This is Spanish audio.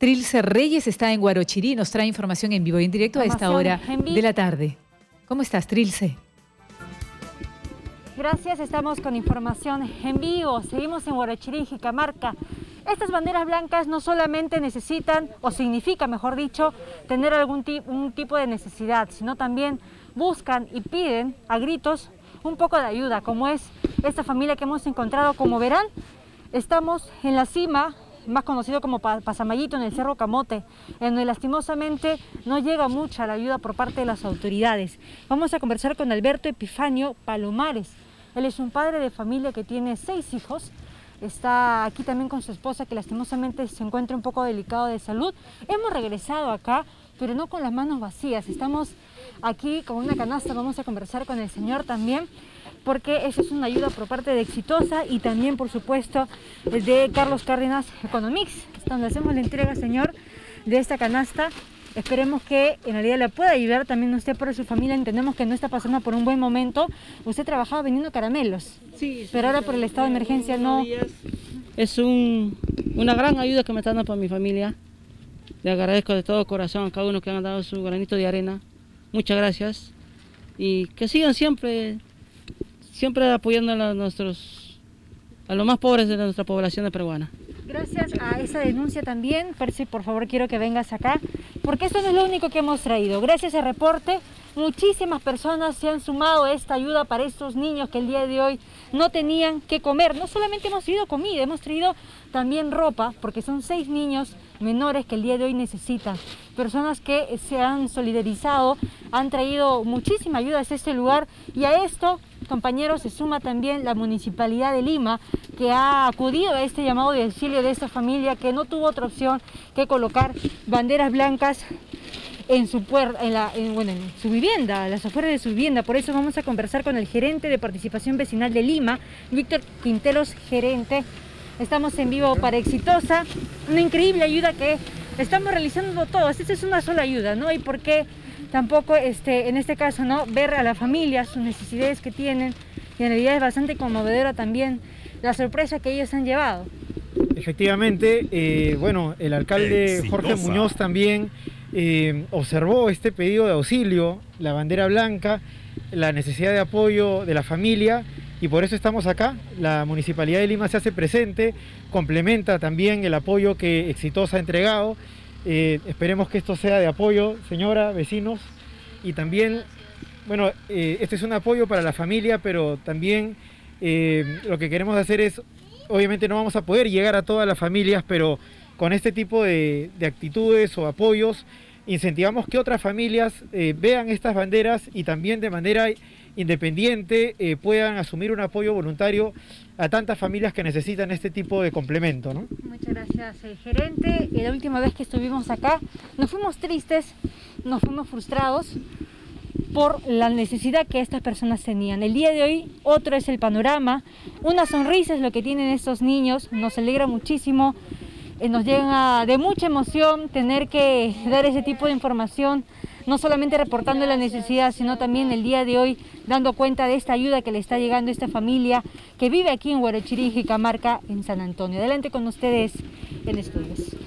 Trilce Reyes está en Huarochirí, nos trae información en vivo y en directo a esta hora de la tarde. ¿Cómo estás, Trilce? Gracias, estamos con información en vivo. Seguimos en Huarochirí, Jicamarca. Estas banderas blancas no solamente necesitan, o significa, mejor dicho, tener un tipo de necesidad, sino también buscan y piden a gritos un poco de ayuda, como es esta familia que hemos encontrado. Como verán, estamos en la cima, más conocido como Pasamayito, en el Cerro Camote, en donde lastimosamente no llega mucha la ayuda por parte de las autoridades. Vamos a conversar con Alberto Epifanio Palomares. Él es un padre de familia que tiene 6 hijos. Está aquí también con su esposa, que lastimosamente se encuentra un poco delicado de salud. Hemos regresado acá, pero no con las manos vacías. Estamos aquí con una canasta. Vamos a conversar con el señor también, porque eso es una ayuda por parte de Exitosa y también, por supuesto, de Carlos Cárdenas Economics, donde hacemos la entrega, señor, de esta canasta. Esperemos que en realidad le pueda ayudar también usted por su familia. Entendemos que no está pasando por un buen momento. Usted trabajaba vendiendo caramelos, sí, pero ahora por el estado de emergencia no. Es una gran ayuda que me está dando para mi familia. Le agradezco de todo corazón a cada uno que han dado su granito de arena. Muchas gracias. Y que sigan siempre apoyando a los más pobres de nuestra población de peruana. Gracias a esa denuncia también, Percy, por favor quiero que vengas acá, porque esto no es lo único que hemos traído. Gracias a ese reporte, muchísimas personas se han sumado a esta ayuda para estos niños que el día de hoy no tenían que comer. No solamente hemos traído comida, hemos traído también ropa, porque son 6 niños menores que el día de hoy necesitan. Personas que se han solidarizado, han traído muchísima ayuda a este lugar, y a esto, compañeros, se suma también la Municipalidad de Lima, que ha acudido a este llamado de auxilio de esta familia que no tuvo otra opción que colocar banderas blancas en su vivienda, a las afueras de su vivienda. Por eso vamos a conversar con el gerente de Participación Vecinal de Lima, Víctor Quinteros, gerente. Estamos en vivo para Exitosa, una increíble ayuda que estamos realizando todos. Esta es una sola ayuda, no hay por qué tampoco en este caso no ver a la familia sus necesidades que tienen, y en realidad es bastante conmovedora también la sorpresa que ellos han llevado. Efectivamente, bueno, el alcalde Jorge Muñoz también observó este pedido de auxilio, la bandera blanca, la necesidad de apoyo de la familia, y por eso estamos acá. La Municipalidad de Lima se hace presente, complementa también el apoyo que Exitosa ha entregado. Esperemos que esto sea de apoyo, señora, vecinos, y también, bueno, este es un apoyo para la familia, pero también lo que queremos hacer es, obviamente no vamos a poder llegar a todas las familias, pero con este tipo de actitudes o apoyos incentivamos que otras familias vean estas banderas y también de manera independiente puedan asumir un apoyo voluntario a tantas familias que necesitan este tipo de complemento, ¿no? Muchas gracias, gerente. La última vez que estuvimos acá nos fuimos tristes, nos fuimos frustrados por la necesidad que estas personas tenían. El día de hoy otro es el panorama, una sonrisa es lo que tienen estos niños, nos alegra muchísimo. Nos llega de mucha emoción tener que dar ese tipo de información, no solamente reportando la necesidad, sino también el día de hoy dando cuenta de esta ayuda que le está llegando a esta familia que vive aquí en Huarochirí, Jicamarca, en San Antonio. Adelante con ustedes en estudios.